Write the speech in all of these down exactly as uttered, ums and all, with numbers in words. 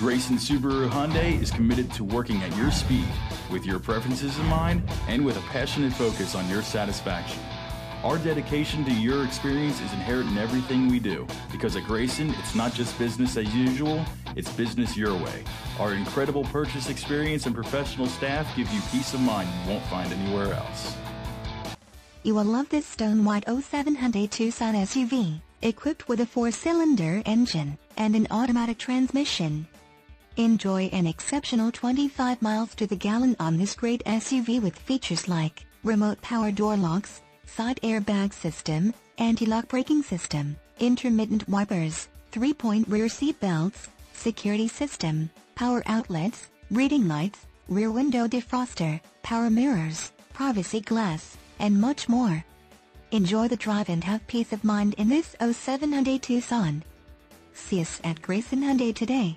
Grayson Subaru Hyundai is committed to working at your speed, with your preferences in mind, and with a passionate focus on your satisfaction. Our dedication to your experience is inherent in everything we do, because at Grayson, it's not just business as usual, it's business your way. Our incredible purchase experience and professional staff give you peace of mind you won't find anywhere else. You will love this stone white oh seven Hyundai Tucson S U V, equipped with a four-cylinder engine and an automatic transmission. Enjoy an exceptional twenty-five miles to the gallon on this great S U V with features like remote power door locks, side airbag system, anti-lock braking system, intermittent wipers, three-point rear seat belts, security system, power outlets, reading lights, rear window defroster, power mirrors, privacy glass, and much more. Enjoy the drive and have peace of mind in this oh seven Hyundai Tucson. See us at Grayson Hyundai today.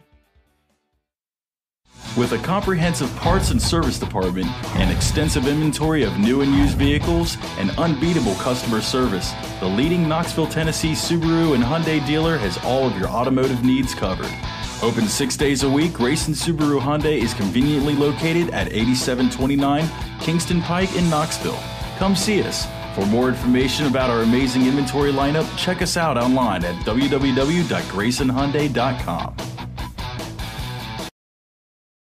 With a comprehensive parts and service department, an extensive inventory of new and used vehicles, and unbeatable customer service, the leading Knoxville, Tennessee Subaru and Hyundai dealer has all of your automotive needs covered. Open six days a week, Grayson Subaru Hyundai is conveniently located at eighty-seven twenty-nine Kingston Pike in Knoxville. Come see us. For more information about our amazing inventory lineup, check us out online at w w w dot grayson hyundai dot com.